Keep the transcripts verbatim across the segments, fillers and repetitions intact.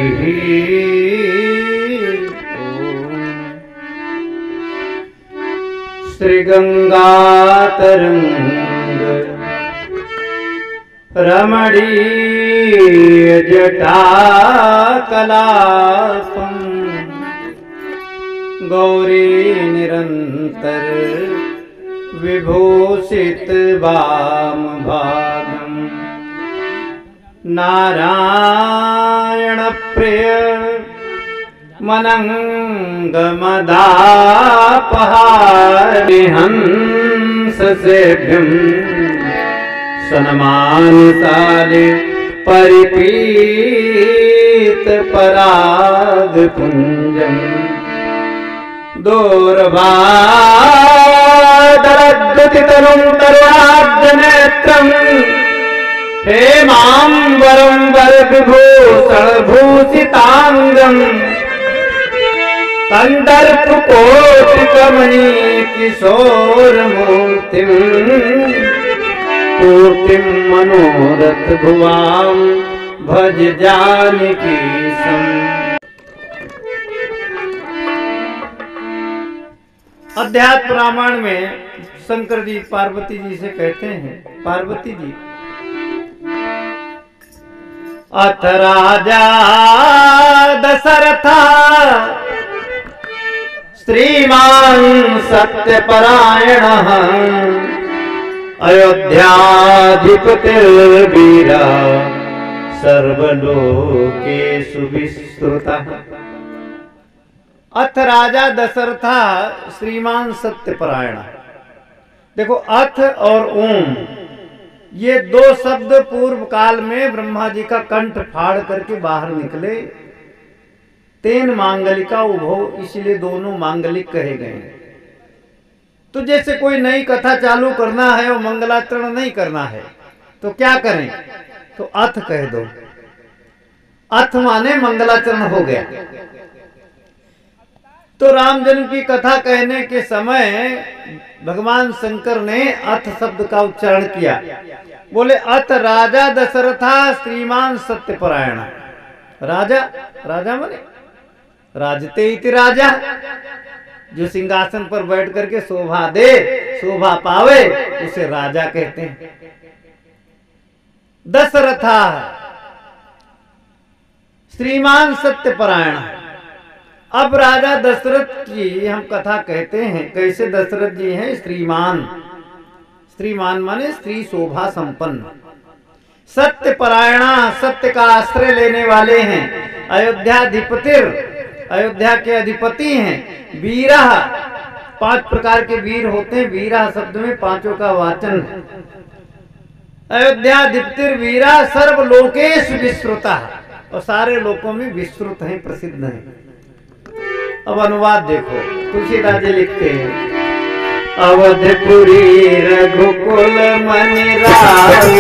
श्री गंगा तरंग रमणीय जटा कलापम गौरी निरंतर विभूषित वाम भागम नारायण प्रिय मनंगमदापहारि हंस सेभ्यं सनमानसाले परिपीत पराग पुंजम दोर्वादरद्युतितनुं तरुणाब्जनेत्रं हेमांबरं वरविभूषण भूषितांगं कंदर्पकोटिकमणि किशोरमूर्तिं पूर्तिं मनोरथ भुवां भज जानकीशम्। अध्यात्म रामायण में शंकर जी पार्वती जी से कहते हैं, पार्वती जी अथ राजा दशरथा श्रीमान सत्यपरायणः अयोध्याधिपतिर्वीरा सर्वलोकेषु विस्तृतः। अथ राजा दशरथा श्रीमान सत्यपरायण। देखो अथ और ओम ये दो शब्द पूर्व काल में ब्रह्मा जी का कंठ फाड़ करके बाहर निकले, तेन मांगलिका उभो, इसलिए दोनों मांगलिक कहे गए। तो जैसे कोई नई कथा चालू करना है और मंगलाचरण नहीं करना है तो क्या करें, तो अथ कह दो। अथ माने मंगलाचरण हो गया। तो राम जन्म की कथा कहने के समय भगवान शंकर ने अथ शब्द का उच्चारण किया। बोले अथ राजा दशरथा श्रीमान सत्यपरायण। राजा, राजा माने राजते इति राजा, जो सिंहासन पर बैठ करके शोभा दे, शोभा पावे, उसे राजा कहते हैं। दशरथा श्रीमान सत्यपरायण। अब राजा दशरथ की हम कथा कहते हैं। कैसे दशरथ जी हैं श्रीमान। श्रीमान माने स्त्री शोभा संपन्न। सत्यपरायणा, सत्य का आश्रय लेने वाले हैं। अयोध्याधिपतिर, अयोध्या के अधिपति हैं। वीरा, पांच प्रकार के वीर होते हैं। वीरा शब्द में पांचों का वाचन है। अयोध्याधिपतिर वीरा सर्वलोकेश विस्तृता, और सारे लोकों में विस्तृत हैं, प्रसिद्ध हैं। अब अनुवाद देखो, तुलसीदास जी लिखते हैं अवधपुरी रघुकुल मनि राउ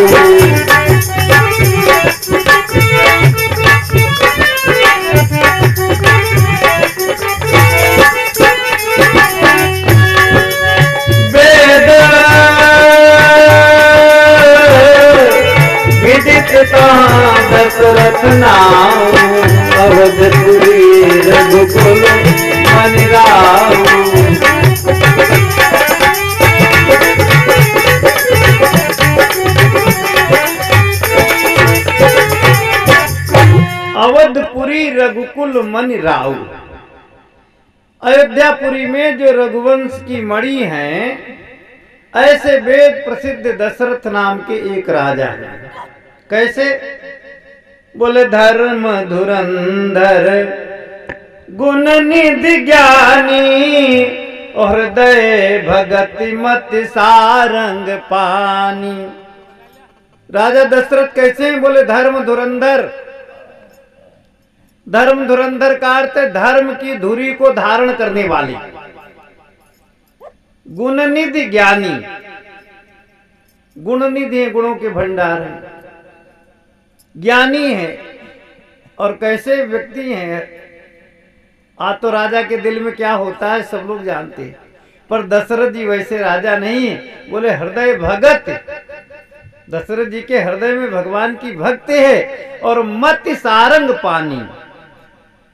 वेद विदित दशरथ नाम अवधपुरी रघुकुल मनि राउ। अवधपुरी रघुकुल मनि राउ। अयोध्यापुरी में जो रघुवंश की मणि हैं, ऐसे वेद प्रसिद्ध दशरथ नाम के एक राजा हैं। कैसे, बोले धर्म धुरंधर गुण निधि ज्ञानी हृदय भगति मति सारंग पानी। राजा दशरथ कैसे हैं, बोले धर्म धुरंधर। धर्म धुरंधर का अर्थ है धर्म की धुरी को धारण करने वाली। गुणनिधि ज्ञानी, गुणनिधि है, गुणों के भंडार है, ज्ञानी है। और कैसे व्यक्ति हैं, आज तो राजा के दिल में क्या होता है सब लोग जानते हैं, पर दशरथ जी वैसे राजा नहीं है। बोले हृदय भगत, दशरथ जी के हृदय में भगवान की भक्ति है। और मति सारंग पानी,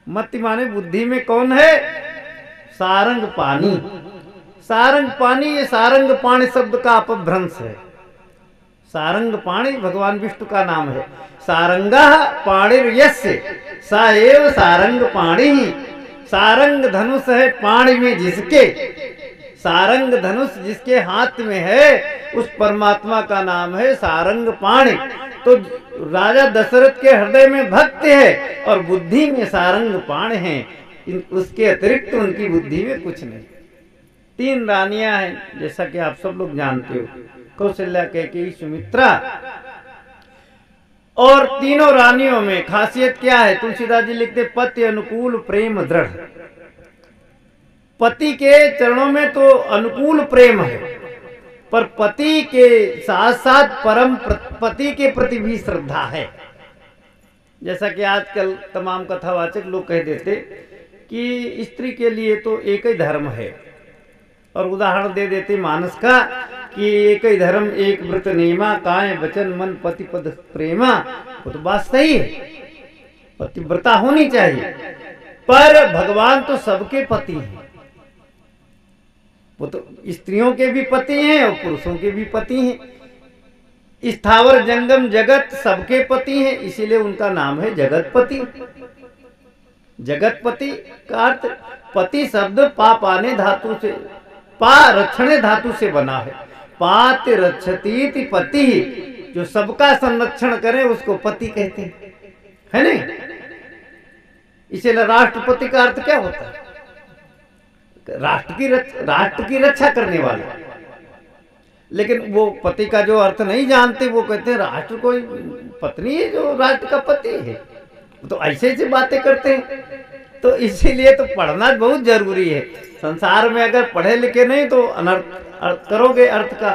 मति माने बुद्धि में कौन है? सारंग पानी। सारंग पानी, ये सारंग पाणी शब्द का अपभ्रंश है। सारंग पाणी भगवान विष्णु का नाम है। सारंगा पाणिर्यस्य सा एव सारंग पाणी। सारंग धनुष है पाणी में जिसके, सारंग धनुष जिसके हाथ में है उस परमात्मा का नाम है सारंग पाणी। तो राजा दशरथ के हृदय में भक्त है और बुद्धि में सारंग पाण है, उसके अतिरिक्त उनकी बुद्धि में कुछ नहीं। तीन रानियां हैं जैसा कि आप सब लोग जानते हो, कौशल्या, कैकेयी, सुमित्रा। और तीनों रानियों में खासियत क्या है? तुलसीदास जी लिखते पति अनुकूल प्रेम दृढ़। पति के चरणों में तो अनुकूल प्रेम है, पर पति के साथ साथ परम पति के प्रति भी श्रद्धा है। जैसा कि आजकल तमाम कथावाचक लोग कह देते कि स्त्री के लिए तो एक ही धर्म है, और उदाहरण दे देते मानस का कि एक ही धर्म एक व्रत नेमा, काय वचन मन पति पद प्रेमा। वो तो बात सही है, पतिव्रता होनी चाहिए, पर भगवान तो सबके पति हैं। वो तो स्त्रियों के भी पति हैं और पुरुषों के भी पति हैं। स्थावर जंगम जगत सबके पति हैं, इसीलिए उनका नाम है जगतपति। जगतपति का अर्थ, पति शब्द पा पाने धातु से, पा रक्षणे धातु से बना है। पाति रक्षतीति पति, जो सबका संरक्षण करे उसको पति कहते हैं, है नहीं? इसीलिए राष्ट्रपति का अर्थ क्या होता है? राष्ट्र की रच, राष्ट्र की रक्षा करने वाले। लेकिन वो पति का जो अर्थ नहीं जानते, वो कहते हैं राष्ट्र कोई पत्नी है जो राष्ट्र का पति है। तो ऐसे ऐसे बातें करते हैं। तो इसीलिए तो पढ़ना बहुत जरूरी है। संसार में अगर पढ़े लिखे नहीं तो अनर्थ अर्थ करोगे अर्थ का।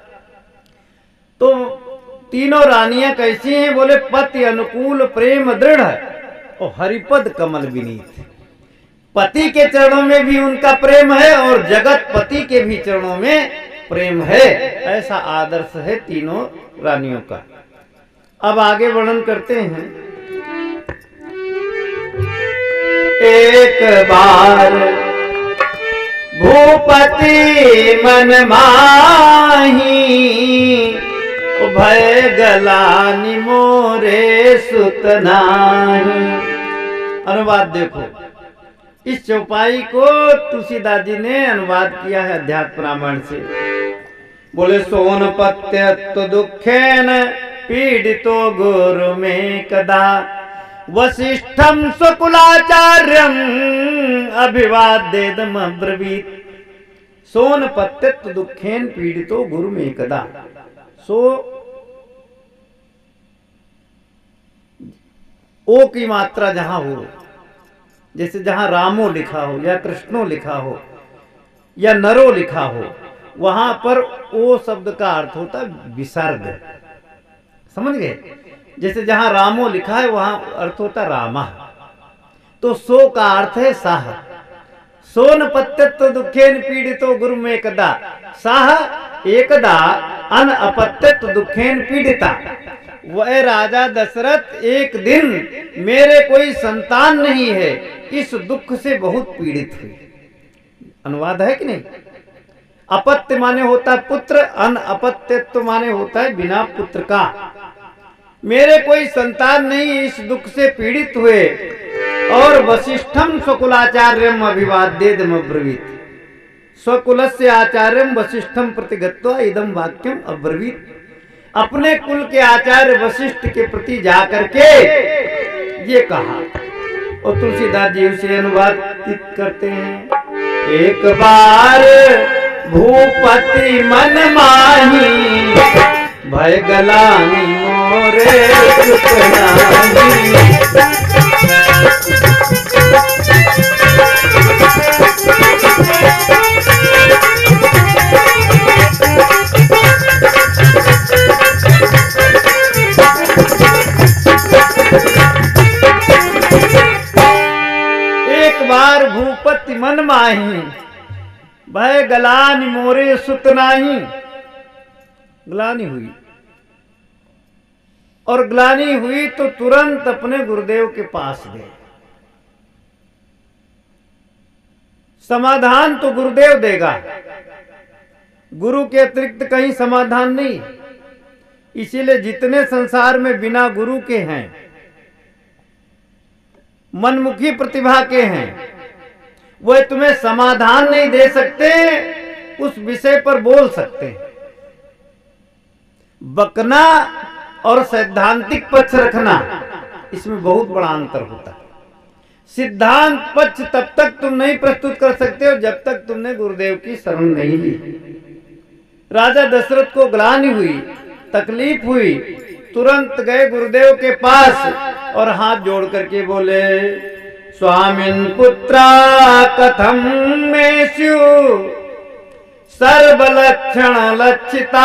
तो तीनों रानियां कैसी हैं? बोले पति अनुकूल प्रेम दृढ़ और हरिपद कमल विनीत। पति के चरणों में भी उनका प्रेम है और जगत पति के भी चरणों में प्रेम है। ऐसा आदर्श है तीनों रानियों का। अब आगे वर्णन करते हैं। एक बार भूपति मन माही, भय गलानि मोरे सुत नाही। अनुवाद देखो, इस चौपाई को तुलसीदास जी ने अनुवाद किया है अध्यात्म रामायण से। बोले सोनपत्यत्व दुखेन पीड़ितो गुरु में कदा, वसिष्ठम स्वकुलाचार्यम अभिवाद्येदम अब्रवीत। सोनपत्यत्व दुखेन पीड़ितो गुरु में कदा। सो ओ की मात्रा जहां हो, जैसे जहां रामो लिखा हो या कृष्णो लिखा हो या नरो लिखा हो, वहां पर ओ शब्द का अर्थ होता है विसर्ग। समझ गए? जैसे जहां रामो लिखा है वहां अर्थ होता रामा। तो सो का अर्थ है साह। सोनपत्यत्व दुखेन पीड़ितो गुरु में एकदा, साह एकदा अन अपत्यत्व दुखेन पीड़िता। वह राजा दशरथ एक दिन मेरे कोई संतान नहीं है, इस दुख से बहुत पीड़ित हुई। अनुवाद है कि नहीं? अपत्य माने होता है पुत्र, अन अपत्यत्व माने होता है बिना पुत्र का। मेरे कोई संतान नहीं, इस दुख से पीड़ित हुए। और वशिष्ठम स्वकुलाचार्यम अभिवाद्येदम अब्रवीत। स्वकुलस्य आचार्यम वशिष्ठम प्रतिगत्वा इदम वाक्यम अब्रवीत। अपने कुल के आचार्य वशिष्ठ के प्रति जाकर के ये कहा। और तुलसीदास जी उसे अनुवादित करते हैं। एक बार भूपति मन माही, भय गलानि मोरे सुत नाही। एक बार भूपति मन माही, भय गलानि मोरे सुत नाही। ग्लानि हुई, और ग्लानि हुई तो तुरंत अपने गुरुदेव के पास गए। समाधान तो गुरुदेव देगा, गुरु के अतिरिक्त कहीं समाधान नहीं। इसीलिए जितने संसार में बिना गुरु के हैं, मनमुखी प्रतिभा के हैं, वह तुम्हें समाधान नहीं दे सकते, उस विषय पर बोल सकते हैं। बकना और सैद्धांतिक पक्ष रखना, इसमें बहुत बड़ा अंतर होता है। सिद्धांत पक्ष तब तक तुम नहीं प्रस्तुत कर सकते हो जब तक तुमने गुरुदेव की शरण नहीं ली। राजा दशरथ को ग्लानि हुई, तकलीफ हुई, तुरंत गए गुरुदेव के पास और हाथ जोड़ करके बोले, स्वामिन पुत्रा कथम में स्यु सर्वलक्षण लक्षिता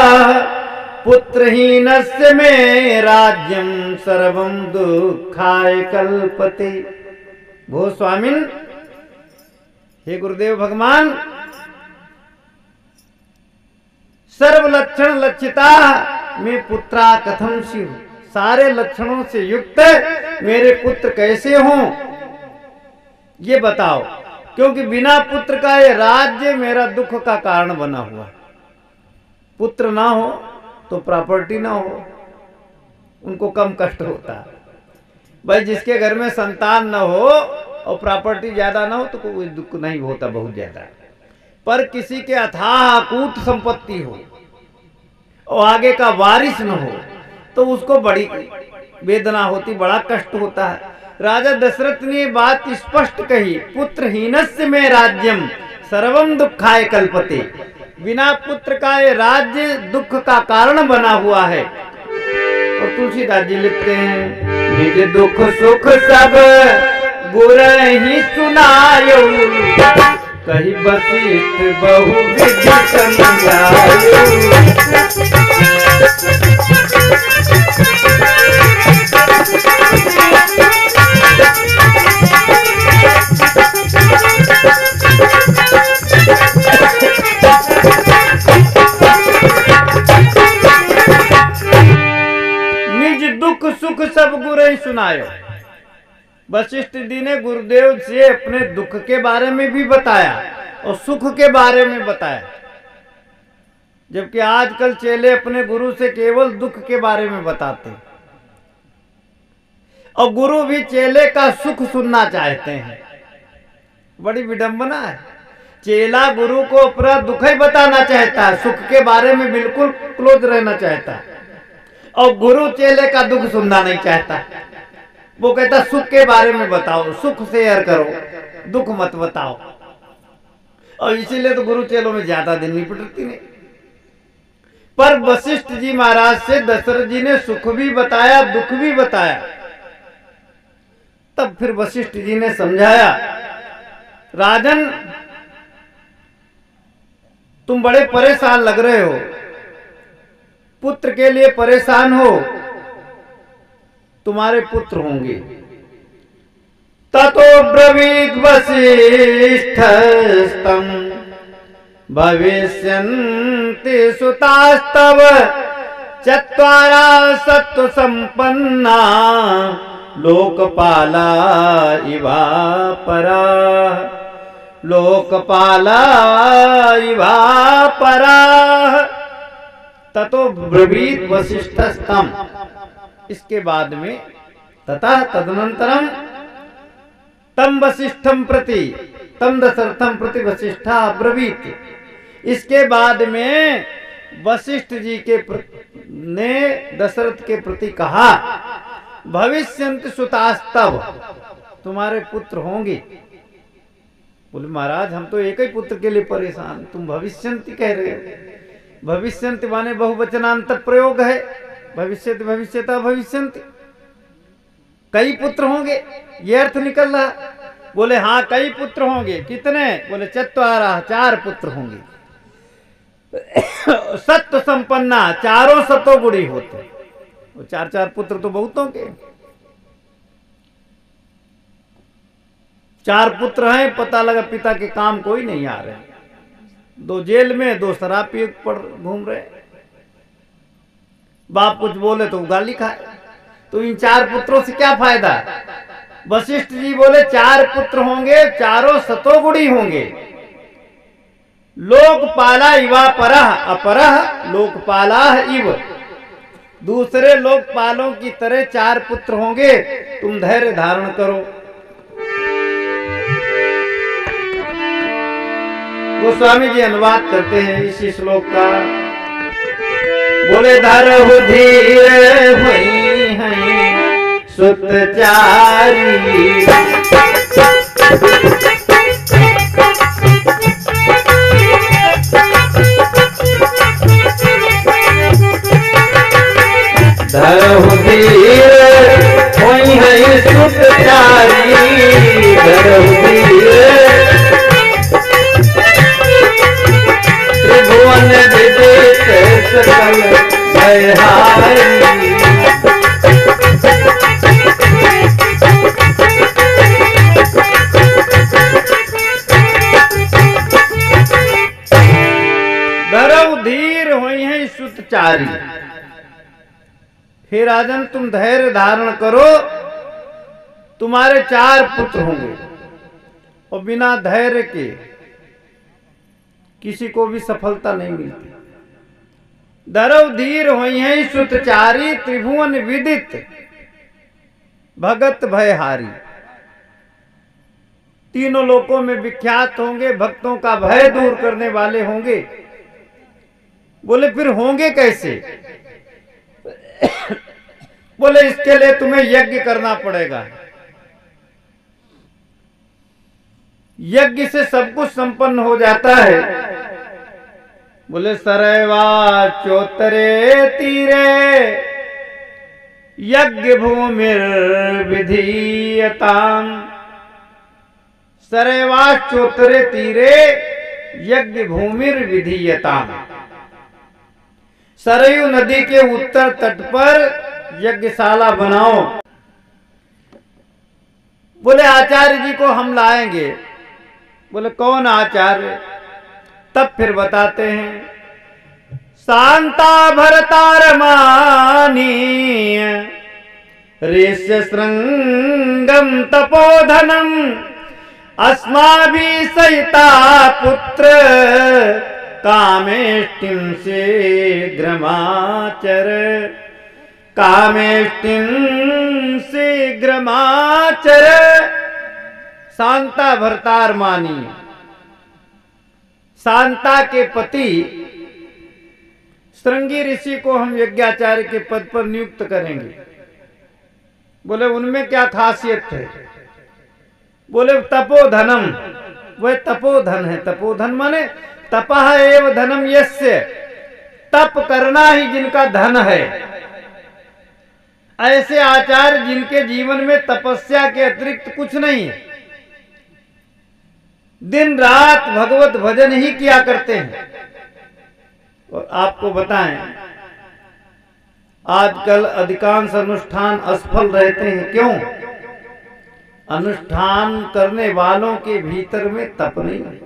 पुत्रहीनस्य में राज्यम सर्वम दुखाय कल्पते। भो स्वामिन, हे गुरुदेव भगवान, सर्वलक्षण लक्षिता में पुत्रा कथम शिव, सारे लक्षणों से युक्त मेरे पुत्र कैसे हों ये बताओ, क्योंकि बिना पुत्र का ये राज्य मेरा दुख का कारण बना हुआ। पुत्र ना हो तो प्रॉपर्टी ना हो, उनको कम कष्ट होता है। भाई जिसके घर में संतान न हो और प्रॉपर्टी ज्यादा ना हो तो कोई दुख नहीं होता बहुत ज्यादा, पर किसी के अथाह अकूट संपत्ति हो और आगे का वारिस न हो तो उसको बड़ी वेदना होती, बड़ा कष्ट होता है। राजा दशरथ ने बात स्पष्ट कही, पुत्रहीनस्य में राज्यम सर्वम दुखाय कल्पते, बिना पुत्र का ये राज्य दुख का कारण बना हुआ है। और तुलसीदास जी लिखते हैं, निज दुख सुख सब गुर ही सुनायो, कही वशिष्ठ बहु विधि समझायो। दुख सुख सब गुरु ही सुनायो। वशिष्ठ जी ने गुरुदेव से अपने दुख के बारे में भी बताया और सुख के बारे में बताया, जबकि आजकल चेले अपने गुरु से केवल दुख के बारे में बताते हैं और गुरु भी चेले का सुख सुनना चाहते हैं। बड़ी विडंबना है। चेला गुरु को अपना दुख ही बताना चाहता है, सुख के बारे में बिल्कुल क्लोज रहना चाहता है, और गुरु चेले का दुख सुनना नहीं चाहता। वो कहता सुख के बारे में बताओ, सुख शेयर करो, दुख मत बताओ। और इसीलिए तो गुरु चेलों में ज्यादा दिन नहीं पटती नहीं। पर वशिष्ठ जी महाराज से दशरथ जी ने सुख भी बताया, दुख भी बताया। तब फिर वशिष्ठ जी ने समझाया, राजन तुम बड़े परेशान लग रहे हो, पुत्र के लिए परेशान हो, तुम्हारे पुत्र होंगे। ततो ब्रवीत वसिष्ठस्तम भविष्यन्ति सुतास्तव चत्वारा सत्व संपन्ना लोकपाला इवा परा, लोकपाला इवा परा। ततो ब्रवीत वसिष्ठस्तम, इसके बाद में तथा तदनंतरम तम वशिष्ठम प्रति तम दशरथम प्रति वशिष्ठा ब्रवीत, इसके बाद में वशिष्ठ जी के ने दशरथ के प्रति कहा, भविष्यन्ति सुतास्तव, तुम्हारे पुत्र होंगे। बोले महाराज हम तो एक ही पुत्र के लिए परेशान, तुम भविष्यन्ति कह रहे हो। भविष्यन्ति माने बहुवचनांत प्रयोग है, भविष्यति भविष्यता भविष्यन्ति, कई पुत्र होंगे ये अर्थ निकल रहा। बोले हाँ कई पुत्र होंगे, कितने? बोले चत्वारा, चार पुत्र होंगे। सत्व संपन्ना, चारों सतो गुणी होते, वो चार चार पुत्र तो बहुत होंगे। चार पुत्र हैं, पता लगा पिता के काम कोई नहीं आ रहे, दो जेल में, दो शराब पी पड़ घूम रहे, बाप कुछ बोले तो गाली खाए। तो इन चार पुत्रों से क्या फायदा? वशिष्ठ जी बोले चार पुत्र होंगे, चारों सतोगुणी होंगे। लोकपाला इवा परह अपरह लोकपालाह इव, दूसरे लोकपालों की तरह चार पुत्र होंगे, तुम धैर्य धारण करो। गोस्वामी जी अनुवाद करते हैं इसी श्लोक का। बोले धरहु धीर हुई हैं सुतचारी, धरहु धीर हुई हैं सुतचारी, धरहु धीर त्रिभुवन विदित सकल भयहारी। धरहु धीर हुई हैं सुतचारी, हे राजन तुम धैर्य धारण करो, तुम्हारे चार पुत्र होंगे और बिना धैर्य के किसी को भी सफलता नहीं मिलती। धरहु धीर हुई हैं सुतचारी, त्रिभुवन विदित भगत भयहारी, तीनों लोकों में विख्यात होंगे, भक्तों का भय दूर करने वाले होंगे। बोले फिर होंगे कैसे? बोले इसके लिए तुम्हें यज्ञ करना पड़ेगा, यज्ञ से सब कुछ संपन्न हो जाता है। बोले सरैवा चौतरे तीरे यज्ञ भूमिर विधीयताम, सरैवा चौतरे तीरे यज्ञ भूमिर विधीयताम, सरयू नदी के उत्तर तट पर यज्ञशाला बनाओ। बोले आचार्य जी को हम लाएंगे। बोले कौन आचार्य? तब फिर बताते हैं। शांता भरतार मानी ऋष श्रृंगम तपोधनम, अस्माभि सहिता पुत्र कामेष्टिं शीघ्रमाचर, कामेष्टिं शीघ्रमाचर। शांता भरतार मानी, शांता के पति श्रृंगी ऋषि को हम यज्ञाचार्य के पद पर नियुक्त करेंगे। बोले उनमें क्या खासियत है? बोले तपोधनम, वह तपोधन है। तपोधन माने तपः एव धनम यस्य, तप करना ही जिनका धन है। ऐसे आचार्य जिनके जीवन में तपस्या के अतिरिक्त कुछ नहीं है, दिन रात भगवत भजन ही किया करते हैं। और आपको बताएं आजकल अधिकांश अनुष्ठान असफल रहते हैं। क्यों? अनुष्ठान करने वालों के भीतर में तप नहीं है।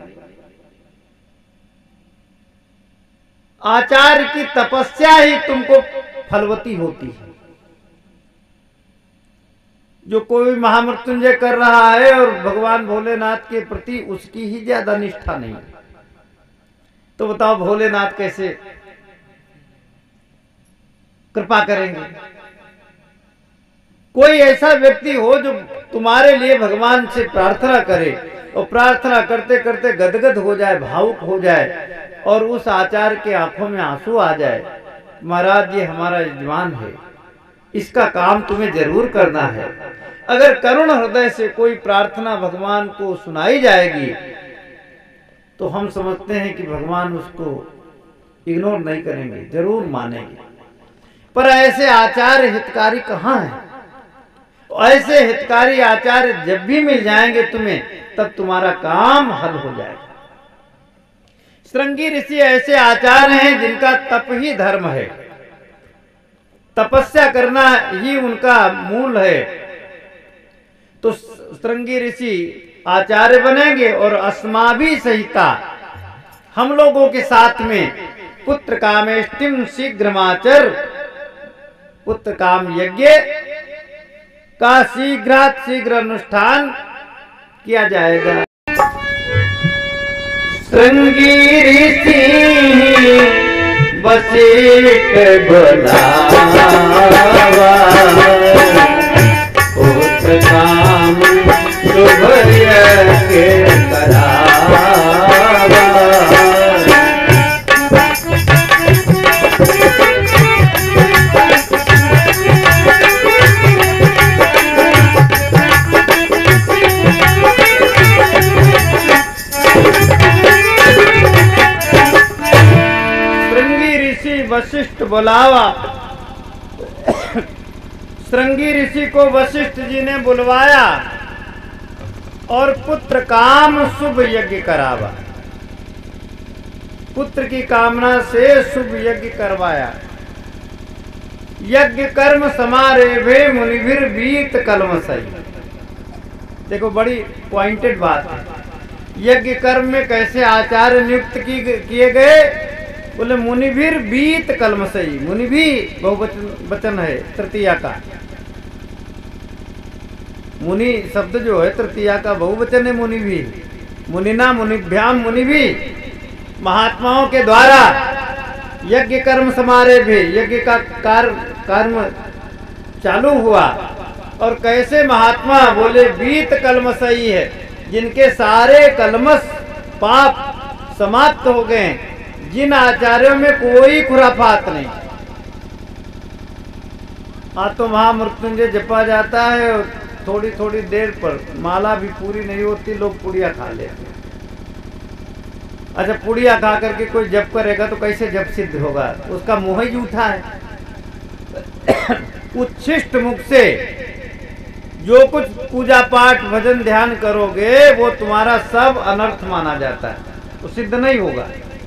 आचार्य की तपस्या ही तुमको फलवती होती है। जो कोई महामृत्युंजय कर रहा है और भगवान भोलेनाथ के प्रति उसकी ही ज्यादा निष्ठा नहीं, तो बताओ भोलेनाथ कैसे कृपा करेंगे? कोई ऐसा व्यक्ति हो जो तुम्हारे लिए भगवान से प्रार्थना करे और प्रार्थना करते करते गदगद हो जाए, भावुक हो जाए और उस आचार्य के आंखों में आंसू आ जाए, महाराज ये हमारा यजमान है, इसका काम तुम्हें जरूर करना है। अगर करुण हृदय से कोई प्रार्थना भगवान को सुनाई जाएगी तो हम समझते हैं कि भगवान उसको इग्नोर नहीं करेंगे, जरूर मानेंगे। पर ऐसे आचार्य हितकारी कहाँ हैं? ऐसे हितकारी आचार्य जब भी मिल जाएंगे तुम्हें, तब तुम्हारा काम हल हो जाएगा। श्रृंगी ऋषि ऐसे आचार्य हैं जिनका तप ही धर्म है, तपस्या करना ही उनका मूल है। तो श्रृंगी ऋषि आचार्य बनेंगे और अस्माभि सहिता, हम लोगों के साथ में पुत्र कामेष्टिम शीघ्रमाचर, पुत्र काम यज्ञ का शीघ्रात शीघ्र अनुष्ठान किया जाएगा। श्रृंगी ऋषि वशिष्ठ बुलावा, उस काम शुभ यज्ञ करावा। वशिष्ठ बुलावा। श्रृंगी ऋषि को वशिष्ठ जी ने बुलवाया और पुत्र काम शुभ यज्ञ करावा। पुत्र की कामना से शुभ यज्ञ करवाया। यज्ञ कर्म समारेभे मुनिभिर बीत कलमसई। देखो बड़ी पॉइंटेड बात है। यज्ञ कर्म में कैसे आचार्य नियुक्त किए गए? बोले मुनिभिर बीत कलमसई। मुनि भी बहुवचन वचन है तृतीया का। मुनि शब्द जो है तृतीया का बहुवचन है। मुनि भी, मुनिना मुनिभ्याम मुनि भी। महात्माओं के द्वारा यज्ञ कर्म समारे भी यज्ञ का कार्य कर्म चालू हुआ। और कैसे महात्मा? बोले बीत कलमसई है, जिनके सारे कलमस पाप समाप्त हो गए, जिन आचार्यों में कोई खुराफात नहीं। आज तो महामृत्युंजय जपा जाता है और थोड़ी थोड़ी देर पर माला भी पूरी नहीं होती, लोग पुड़िया खा लेते। अच्छा, पुड़िया खा करके कोई जप करेगा तो कैसे जप सिद्ध होगा? उसका मुंह ही झूठा है। उच्छिष्ट मुख से जो कुछ पूजा पाठ भजन ध्यान करोगे वो तुम्हारा सब अनर्थ माना जाता है, वो सिद्ध नहीं होगा।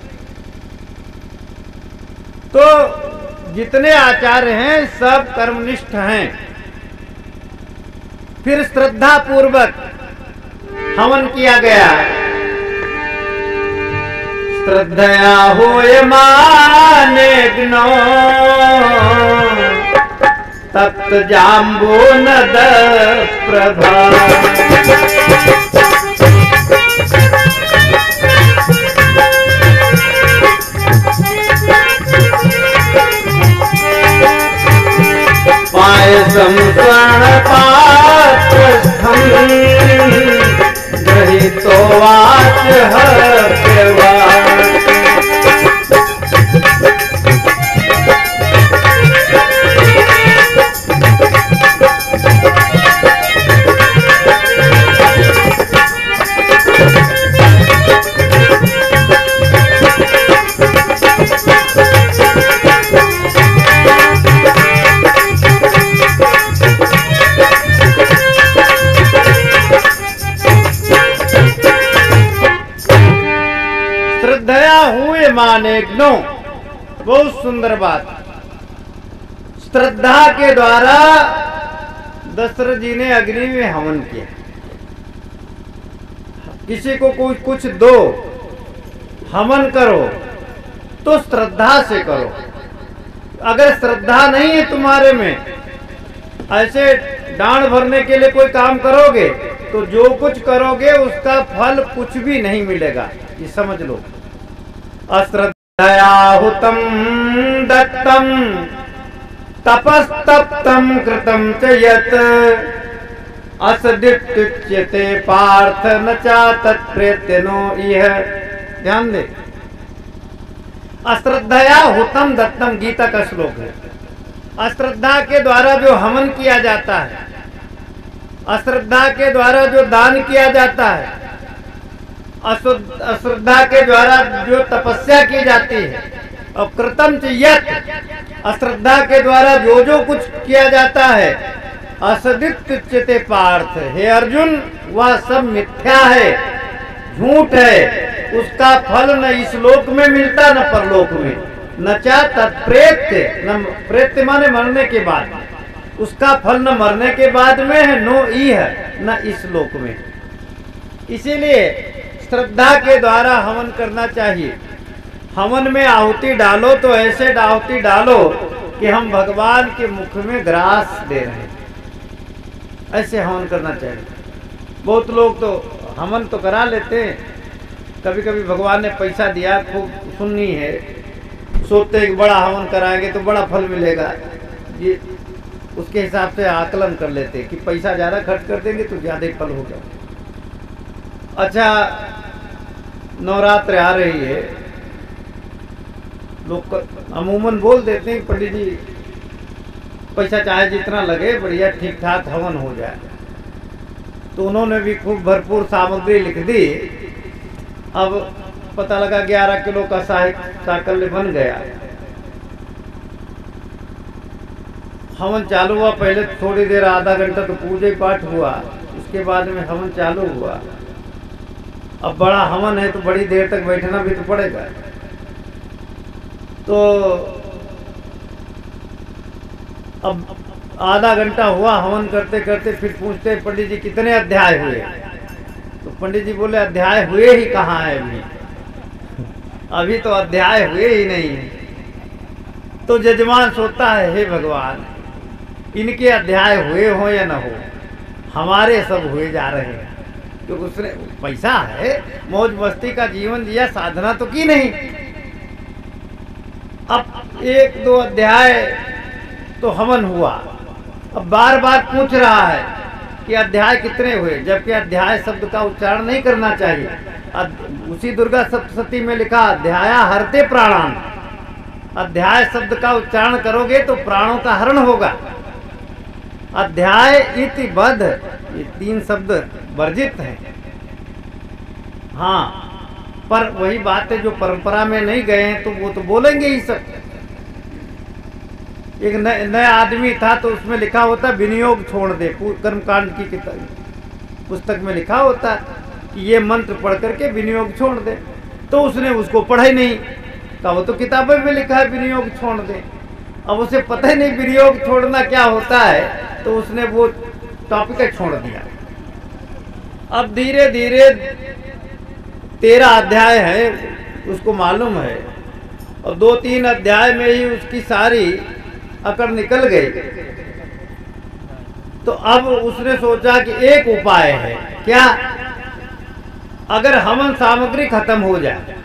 तो जितने आचार्य हैं सब कर्मनिष्ठ हैं। फिर श्रद्धा पूर्वक हवन किया गया। श्रद्धया होयमाने ग्नो तप्त जाम्बो नद प्रभा। पायसम स्वर्ण पात्रस्थम गृहीतो वाच हत्यवा। माने नो, बहुत सुंदर बात। श्रद्धा के द्वारा दशरथ जी ने अग्नि में हवन किया। किसी को कोई कुछ दो, हवन करो तो श्रद्धा से करो। अगर श्रद्धा नहीं है तुम्हारे में, ऐसे डांड भरने के लिए कोई काम करोगे तो जो कुछ करोगे उसका फल कुछ भी नहीं मिलेगा, ये समझ लो। अश्रद्धया हुतम दत्तम तपस्तप्तम कृतम च यत् असदित्युच्यते पार्थ न चा तत्प्रेत्यनो इह। ध्यान दे, अश्रद्धया हुतम दत्तम गीता का श्लोक है। अश्रद्धा के द्वारा जो हवन किया जाता है, अश्रद्धा के द्वारा जो दान किया जाता है, अश्रद्धा के द्वारा जो तपस्या की जाती है, और कृतम च यत् अश्रद्धा के द्वारा जो जो कुछ किया जाता है, असदित्युच्यते पार्थ। हे अर्जुन, वह सब मिथ्या है, झूठ है। उसका फल न इस लोक में मिलता न परलोक में। न चा तत्प्रेत्य, न प्रेत्य माने मरने के बाद, उसका फल न मरने के बाद में है, नो ई है, न इस लोक में। इसीलिए श्रद्धा के द्वारा हवन करना चाहिए। हवन में आहुति डालो तो ऐसे आहुति डालो कि हम भगवान के मुख में ग्रास दे रहे हैं। ऐसे हवन करना चाहिए। बहुत लोग तो हवन तो करा लेते हैं, कभी कभी भगवान ने पैसा दिया, खूब सुननी है, सोचते हैं कि बड़ा हवन कराएंगे तो बड़ा फल मिलेगा, ये उसके हिसाब से आकलन कर लेते हैं कि पैसा ज़्यादा खर्च कर देंगे तो ज़्यादा ही फल होगा। अच्छा, नवरात्र आ रही है, लोग अमूमन बोल देते हैं पंडित जी पैसा चाहे जितना लगे बढ़िया ठीक ठाक हवन हो जाए। तो उन्होंने भी खूब भरपूर सामग्री लिख दी। अब पता लगा ग्यारह किलो का साहित्य साकल्य बन गया। हवन चालू हुआ, पहले थोड़ी देर आधा घंटा तो पूजा पाठ हुआ, उसके बाद में हवन चालू हुआ। अब बड़ा हवन है तो बड़ी देर तक बैठना भी तो पड़ेगा। तो अब आधा घंटा हुआ हवन करते करते, फिर पूछते पंडित जी कितने अध्याय हुए? तो पंडित जी बोले अध्याय हुए ही कहाँ है अभी, अभी तो अध्याय हुए ही नहीं है। तो जजमान सोचता है हे भगवान, इनके अध्याय हुए हो या न हो, हमारे सब हुए जा रहे हैं। क्योंकि उसने पैसा है, मौज मस्ती का जीवन जिया, साधना तो की नहीं। अब एक दो अध्याय तो हवन हुआ, अब बार बार पूछ रहा है कि अध्याय कितने हुए, जबकि अध्याय शब्द का उच्चारण नहीं करना चाहिए। उसी दुर्गा सप्तशती में लिखा अध्याया हरते प्राणान, अध्याय शब्द का उच्चारण करोगे तो प्राणों का हरण होगा। अध्याय इति बद्ध, ये तीन शब्द वर्जित हैं। हाँ, पर वही बात है जो परंपरा में नहीं गए हैं तो वो तो बोलेंगे ही सब। एक नया आदमी था तो उसमें लिखा होता विनियोग छोड़ दे, कर्मकांड की किताब पुस्तक में लिखा होता कि ये मंत्र पढ़ करके विनियोग छोड़ दे। तो उसने उसको पढ़ा ही नहीं, कहा वो तो किताबों में लिखा है विनियोग छोड़ दे। अब उसे पता ही नहीं विनियोग छोड़ना क्या होता है, तो उसने वो टॉपिक छोड़ दिया। अब धीरे धीरे तेरह अध्याय है उसको मालूम है, और दो तीन अध्याय में ही उसकी सारी अकड़ निकल गई। तो अब उसने सोचा कि एक उपाय है, क्या? अगर हवन सामग्री खत्म हो जाए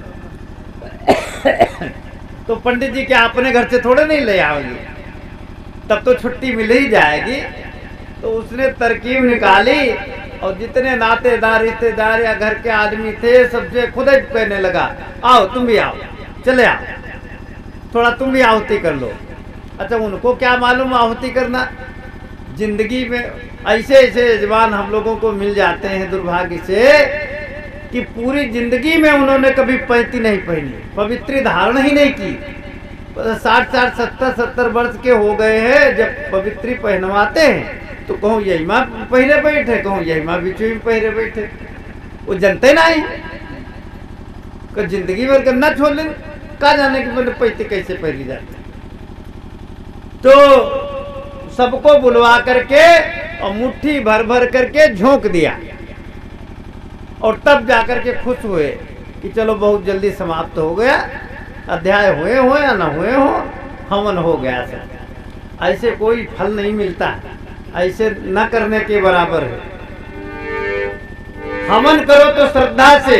तो पंडित जी क्या अपने घर से थोड़े नहीं ले आओगे, तब तो छुट्टी मिल ही जाएगी। तो उसने तरकीब निकाली और जितने नातेदार रिश्तेदार या घर के आदमी थे सबसे खुद ही कहने लगा, आओ तुम भी आओ, चले आओ, थोड़ा तुम भी आहुति कर लो। अच्छा, उनको क्या मालूम आहुति करना। जिंदगी में ऐसे ऐसे यजमान हम लोगों को मिल जाते हैं दुर्भाग्य से कि पूरी जिंदगी में उन्होंने कभी पैंती नहीं पहनी, पवित्री धारण ही नहीं की। साठ साठ सत्तर सत्तर वर्ष के हो गए हैं, जब पवित्री पहनवाते हैं तो कहूँ यही माँ पहरे बैठे, कहूँ यही माँ बिचू में पहरे बैठे। वो जनते ना ही कि जिंदगी भर करना छोड़ लें, कहा जाने की मैंने पैंती कैसे पहनी जाती। तो सबको बुलवा करके और मुट्ठी भर भर करके झोंक दिया, और तब जाकर के खुश हुए कि चलो बहुत जल्दी समाप्त हो गया, अध्याय हुए हो या ना हुए हो, हवन हो गया सब। ऐसे कोई फल नहीं मिलता, ऐसे न करने के बराबर है। हवन करो तो श्रद्धा से।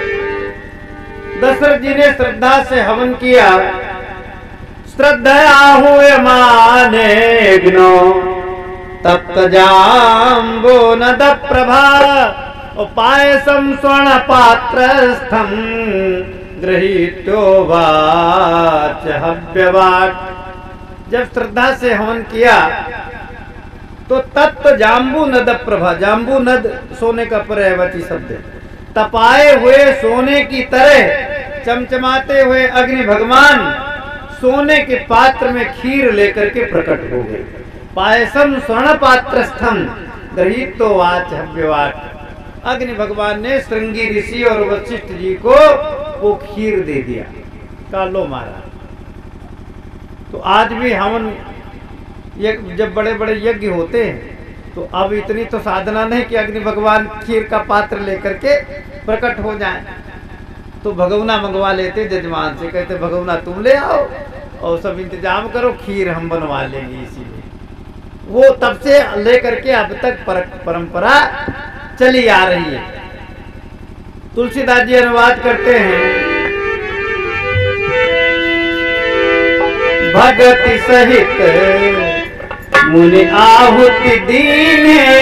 दशरथ जी ने श्रद्धा से हवन किया। श्रद्धया हुए माने गिनो तप्त जाम्बो नद प्रभा, पायसम स्वर्ण पात्रस्थम गृहीतो वाच हव्यवाट। जब श्रद्धा से हवन किया तो तप्त जाम्बू नद प्रभा, जाम्बू नद सोने का पर्यायवाची शब्द है, तपाए हुए सोने की तरह चमचमाते हुए अग्नि भगवान सोने के पात्र में खीर लेकर के प्रकट हो गए। पायसम स्वर्ण पात्रस्थम गृहीतो वाच हव्यवाट। अग्नि भगवान ने श्रृंगी ऋषि और वशिष्ठ जी को वो खीर दे दिया, कालो मारा। तो आज भी हवन जब बड़े बड़े यज्ञ होते हैं तो अब इतनी तो साधना नहीं कि अग्नि भगवान खीर का पात्र लेकर के प्रकट हो जाए। तो भगवना मंगवा लेते जजमान से, कहते भगवना तुम ले आओ और सब इंतजाम करो, खीर हम बनवा लेंगे इसीलिए। वो तब से लेकर के अब तक परंपरा चली आ रही है। तुलसीदास जी अनुवाद करते हैं, भगति सहित मुनि आहुति दीने,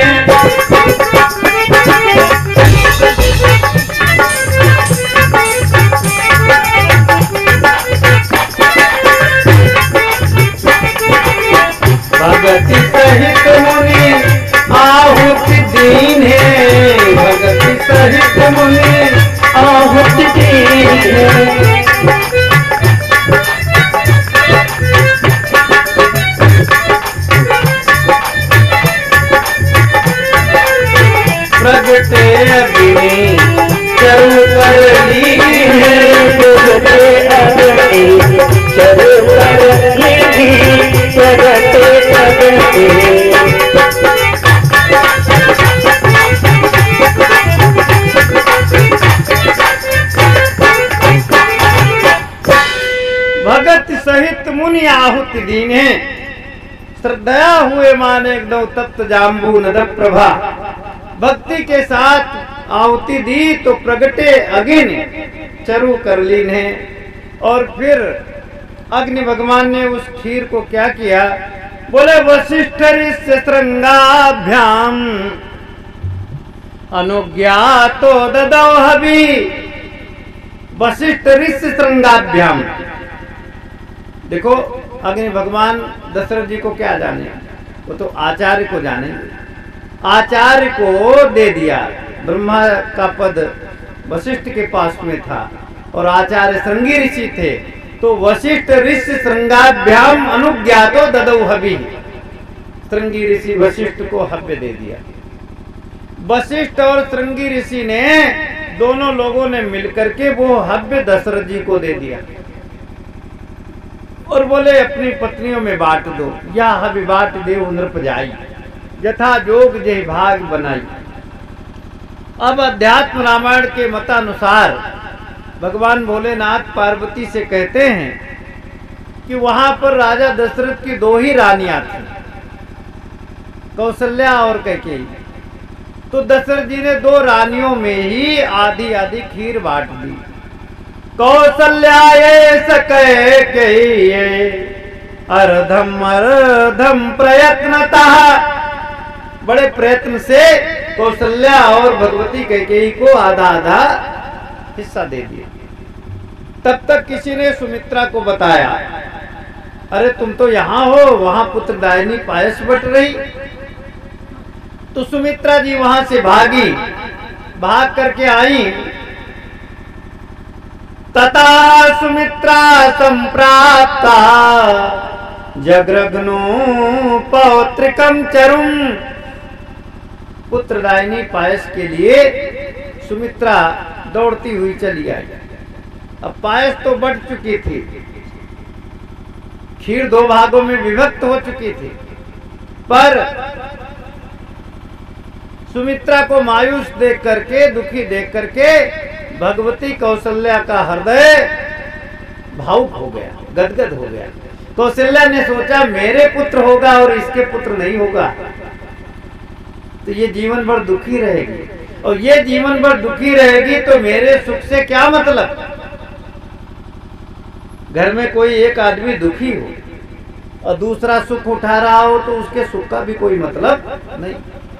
भगति सहित मुनि आहुति दीने, भगति सहित मुनि आहुति दीने। प्रगटे अग्नि चरु कर लीने, प्रगटे अग्नि चरु कर लीने, प्रगटे अग्नि। भगत सहित मुनि आहुति दीने, श्रद्धया हुए माने एकदम तप्त जाम्बू नद प्रभा। भक्ति के साथ आहुति दी तो प्रगटे अग्नि चरु कर लीने। और फिर अग्नि भगवान ने उस खीर को क्या किया, बोले वशिष्ठ ऋष्य श्रृंगाभ्याम अनुज्ञातो ददौ हवि। वशिष्ठ ऋष्य श्रृंगाभ्याम, देखो अग्नि भगवान दशरथ जी को क्या जाने, वो तो आचार्य को जानेंगे। आचार्य को दे दिया, ब्रह्मा का पद वशिष्ठ के पास में था और आचार्य श्रृंगी ऋषि थे, तो वशिष्ठ ऋषि श्रृंगाभ्याम अनुज्ञातो ददौ हवि। श्रृंगी ऋषि वशिष्ठ को हव्य दे दिया। वशिष्ठ और श्रृंगी ऋषि ने दोनों लोगों ने मिलकर के वो हव्य दशरथ जी को दे दिया और बोले अपनी पत्नियों में बांट दो, या हव्य बांट देव नृप जाई, यथा जोग जय भाग बनाई। अब अध्यात्म रामायण के मतानुसार भगवान भोलेनाथ पार्वती से कहते हैं कि वहां पर राजा दशरथ की दो ही रानियां थी, कौशल्या और कैकेयी। तो दशरथ जी ने दो रानियों में ही आधी आधी खीर बांट दी। कौशल्याये सकैकेयी अर्धम अर्धम प्रयत्नतः, बड़े प्रयत्न से कौशल्या और भगवती कैकेयी को आधा आधा हिस्सा दे दिया। तब तक किसी ने सुमित्रा को बताया, अरे तुम तो यहाँ हो, वहां पुत्रदायिनी पायस बट रही। तो सुमित्रा जी वहां से भागी, भाग करके आई। तथा सुमित्रा संप्राप्ता जग्रग्नो पौत्रिकम चरुम। पुत्रदायिनी पायस के लिए सुमित्रा दौड़ती हुई चली आई। अब पायस तो बढ़ चुकी थी, खीर दो भागों में विभक्त हो चुकी थी, पर सुमित्रा को मायूस देख करके, दुखी देख करके भगवती कौशल्या का हृदय भावुक हो गया, गदगद हो गया। कौशल्या ने सोचा मेरे पुत्र होगा और इसके पुत्र नहीं होगा, तो ये जीवन भर दुखी रहेगी, और ये जीवन भर दुखी रहेगी तो मेरे सुख से क्या मतलब। घर में कोई एक आदमी दुखी हो और दूसरा सुख उठा रहा हो तो उसके सुख का भी कोई मतलब नहीं।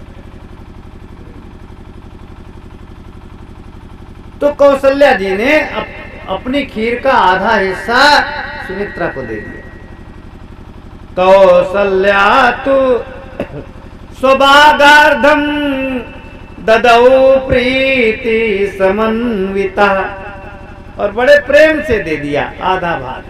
तो कौशल्या जी ने अप, अपनी खीर का आधा हिस्सा सुमित्रा को दे दिया। कौशल्या तो स्वभागार्धम ददौ प्रीति समन्विता, और बड़े प्रेम से दे दिया आधा भाग।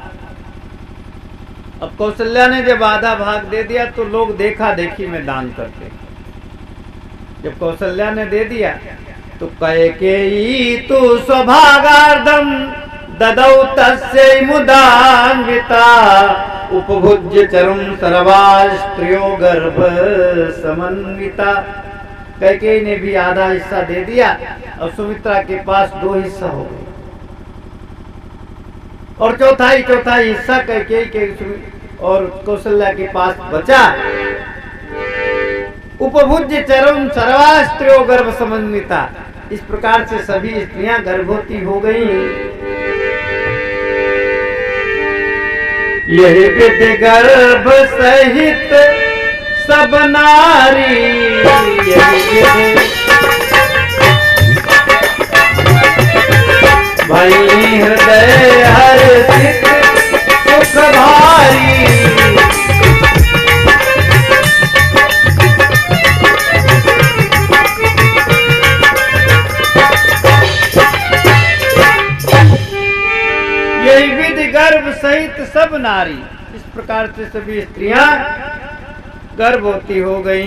अब कौशल्या ने जब आधा भाग दे दिया तो लोग देखा देखी में दान करते। जब कौशल्या ने दे दिया तो कैकेयी तु स्वभागार्धम ददौ तस्यै मुदान्विता, उपभुज्य चरुम सर्वास्त्रियो गर्भ समन्विता। कैकेयी ने भी आधा हिस्सा दे दिया और सुमित्रा के पास दो हिस्सा हो गए, और चौथाई चौथाई हिस्सा कैकेयी के और कौशल्या के पास बचा। उपभुज्य चरम सर्वास्त्रो गर्भ समन्विता। इस प्रकार से सभी स्त्रियां गर्भवती हो गई। यही विधि गर्भ सहित सब नारी, यही विधि भई हृदय हर्षित सुख भारी। यही विधि गर्भ सहित सब नारी। इस प्रकार से सभी स्त्रियां गर्भवती हो गईं।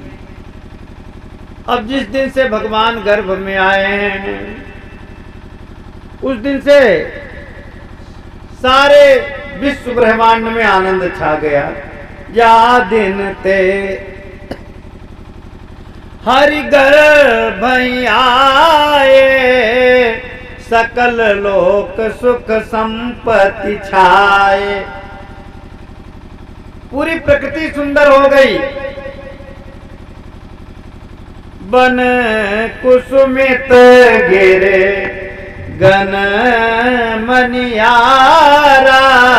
अब जिस दिन से भगवान गर्भ में आए हैं उस दिन से सारे विश्व ब्रह्मांड में आनंद छा गया। या दिन ते हरि गर्भ आए, सकल लोक सुख संपत्ति छाए। पूरी प्रकृति सुंदर हो गई। बन कुसुमित गिरे गन मनियारा,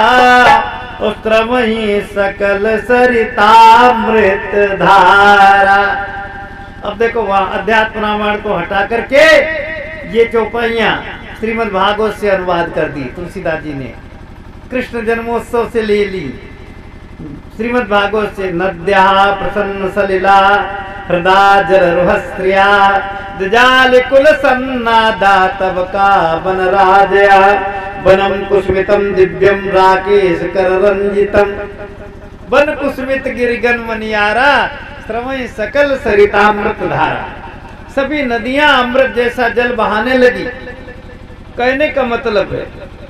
उत्रमही सकल सरितामृत धारा। अब देखो वहां अध्यात्म रामायण को हटा करके ये चौपाइयां श्रीमद् भागवत से अनुवाद कर दी तुलसीदास जी ने। कृष्ण जन्मोत्सव से ले ली श्रीमद् भागवत से। नद्या प्रसन्न सलिला हृदा जल स्त्रिया, दजाल कुल सन्नादा तब का बन राजया। बनम कुसुमितम दिव्यम राकेश कर रंजितम, बन कुसुमित गिरिगन मनियारा, श्रवय सकल सरितामृत धारा। सभी नदियां अमृत जैसा जल बहाने लगी। कहने का मतलब है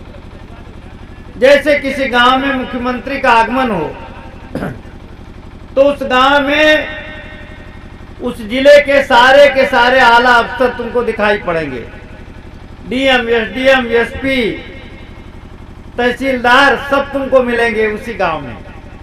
जैसे किसी गांव में मुख्यमंत्री का आगमन हो तो उस गांव में उस जिले के सारे के सारे आला अफसर तुमको दिखाई पड़ेंगे। डीएम, एसडीएम, एसपी, तहसीलदार सब तुमको मिलेंगे उसी गांव में।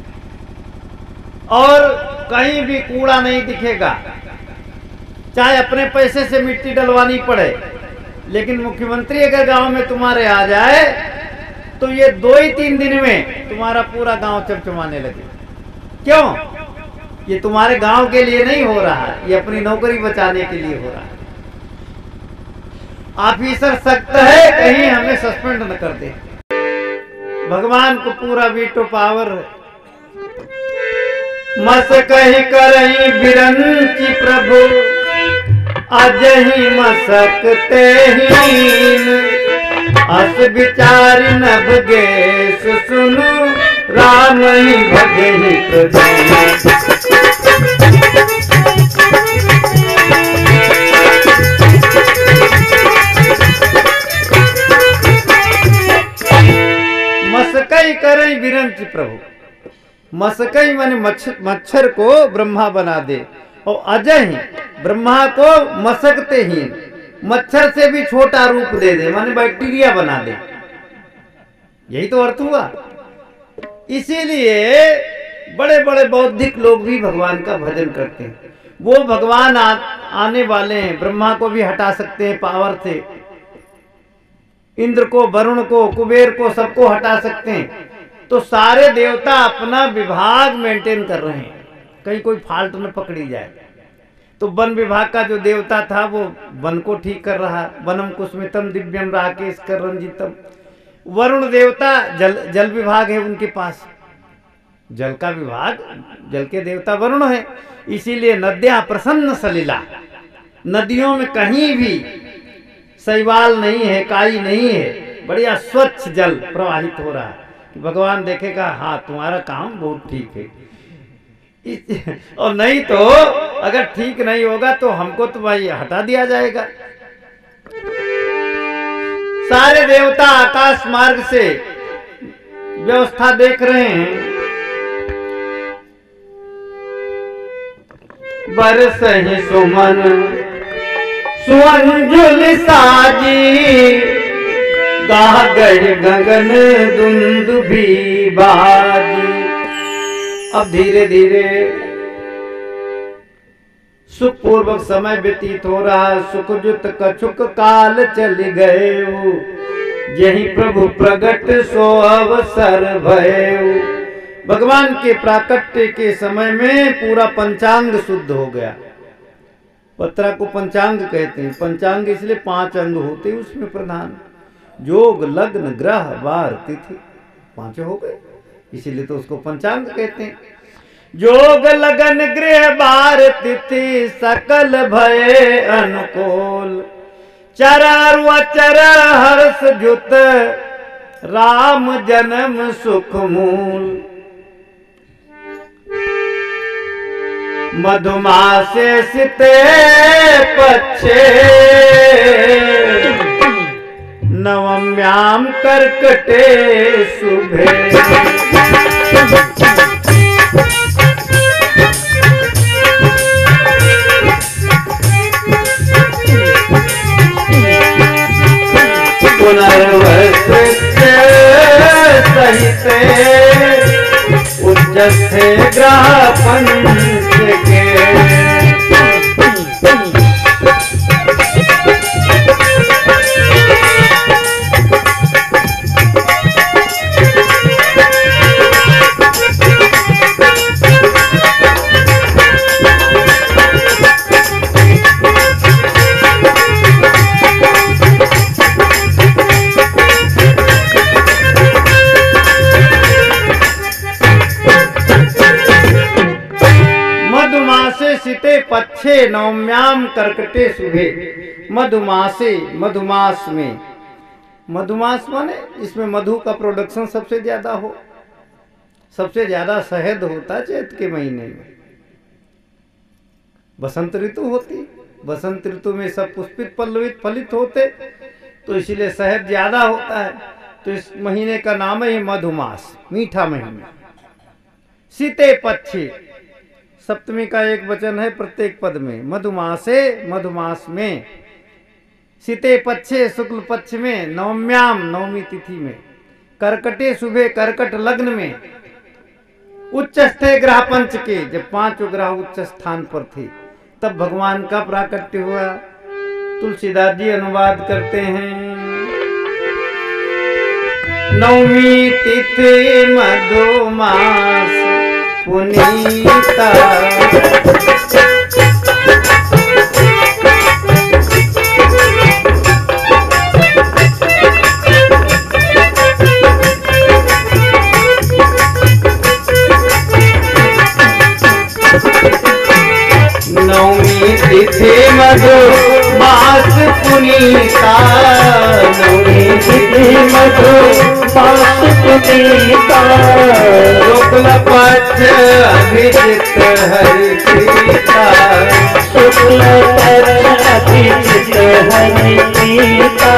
और कहीं भी कूड़ा नहीं दिखेगा, चाहे अपने पैसे से मिट्टी डलवानी पड़े। लेकिन मुख्यमंत्री अगर गांव में तुम्हारे आ जाए तो ये दो ही तीन दिन में तुम्हारा पूरा गांव चमचमाने लगे। क्यों? ये तुम्हारे गांव के लिए नहीं हो रहा, ये अपनी नौकरी बचाने के लिए हो रहा है। ऑफिसर सख्त है, कहीं हमें सस्पेंड न कर दे। भगवान को पूरा वीटो पावर है। मस कही करही बिरंची प्रभु, अजही मसकते हीन। अस विचार नभ गेस सुनु, राम ही भजहि प्रभु। मसकई करई बिरंची प्रभु। मसकई माने मच्छर को ब्रह्मा बना दे, और अजय ब्रह्मा को मसकते ही मच्छर से भी छोटा रूप दे दे, माने बैक्टीरिया बना दे। यही तो अर्थ हुआ। इसीलिए बड़े बड़े बौद्धिक लोग भी भगवान का भजन करते हैं। वो भगवान आ, आने वाले हैं, ब्रह्मा को भी हटा सकते हैं पावर से, इंद्र को, वरुण को, कुबेर को, सबको हटा सकते हैं। तो सारे देवता अपना विभाग मेंटेन कर रहे हैं, कहीं कोई फाल्ट न पकड़ी जाए। तो वन विभाग का जो देवता था वो वन को ठीक कर रहा। वनम कुसुमितम दिव्यम राकेश कर रंजितम। वरुण देवता जल जल विभाग है उनके पास, जल का विभाग, जल के देवता वरुण है। इसीलिए नद्या प्रसन्न सलिला, नदियों में कहीं भी शैवाल नहीं है, काई नहीं है, बढ़िया स्वच्छ जल प्रवाहित हो रहा है। भगवान देखेगा हाँ तुम्हारा काम बहुत ठीक है। और नहीं तो अगर ठीक नहीं होगा तो हमको तो भाई हटा दिया जाएगा। सारे देवता आकाश मार्ग से व्यवस्था देख रहे हैं। बरसहि सुमन सुअंजुल साजी, गाह गए गगन दुंदुभी बाजी। अब धीरे धीरे सुखपूर्वक समय व्यतीत हो रहा, सुख जुत कछुक काल चल गए, यही प्रभु प्रगट सो अवसर भये। भगवान के प्राकट्य के समय में पूरा पंचांग शुद्ध हो गया। पत्रा को पंचांग कहते हैं। पंचांग इसलिए पांच अंग होते हैं उसमें प्रधान, योग लग्न ग्रह वार तिथि, पांच हो गए, इसीलिए तो उसको पंचांग कहते हैं। योग लगन गृह बार तिथि सकल भय अनुकूल, चर अचर हर्ष जुत राम जन्म सुख मूल। मधुमासे सिते पच्छे नवम्याम कर्कटे शुभे। पुनर्वसृत्य सहिते उच्चस्थे ग्रह पंच के। सिते पच्छे नवम्याम कर्कटे शुभे। मधुमासे, मधुमास में, मधुमास माने इसमें मधु का प्रोडक्शन सबसे ज्यादा हो, सबसे ज्यादा शहद होता चैत के महीने में। बसंत ऋतु होती, बसंत ऋतु में सब पुष्पित पल्लवित फलित होते, तो इसीलिए शहद ज्यादा होता है। तो इस महीने का नाम है मधुमास, मीठा महीना। सीते पच्छे, सप्तमी का एक वचन है प्रत्येक पद में। मधुमासे, मधुमास में। सीते पच्छे, शुक्ल पक्ष में। नवम्याम, नवमी तिथि में। कर्कटे शुभे, कर्कट लग्न में। उच्च स्थे ग्रह पंच के, जब पांचों ग्रह उच्च स्थान पर थे तब भगवान का प्राकट्य हुआ। तुलसीदास जी अनुवाद करते हैं। नवमी तिथि मधुमास पुनीता, नवमी तिथि मधुमास पुनीता, नवमी तिथि मधुमास पुनीता। शुक्ल पक्ष अभिजित हरि प्रीता, शुक्ल पक्ष अभिजित हरि प्रीता।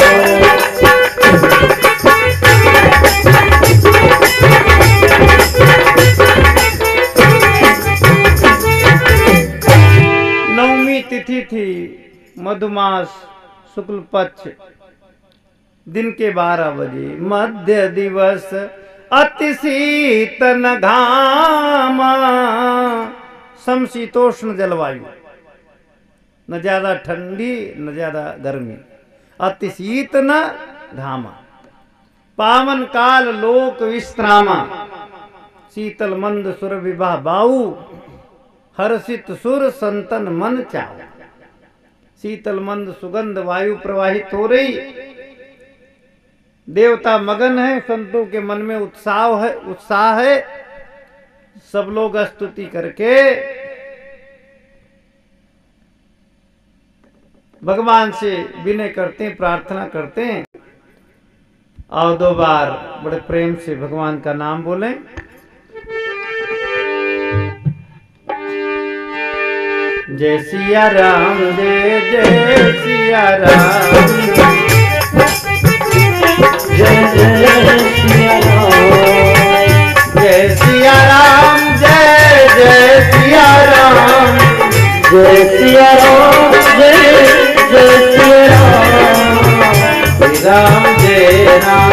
नवमी तिथि थी, मधुमास, शुक्ल पक्ष, दिन के बारह बजे। मध्य दिवस अति शीतन घामा, समशीतोष्ण जलवायु, न ज्यादा ठंडी न ज्यादा गर्मी। अति शीत न घामा, पावन काल लोक विश्रामा। शीतल मंद सुर विवाह बाऊ, हर्षित सुर संतन मन चाओ। शीतल मंद सुगंध वायु प्रवाहित हो रही, देवता मगन है, संतों के मन में उत्साह है, उत्साह है। सब लोग स्तुति करके भगवान से विनय करते हैं, प्रार्थना करते हैं। और दो बार बड़े प्रेम से भगवान का नाम बोलें। जय सिया राम, जय जय सिया राम, जय जय सिया राम, जय सिया राम, जय जय सिया राम, जय सिया राम, जय जय सिया राम, राम जय राम।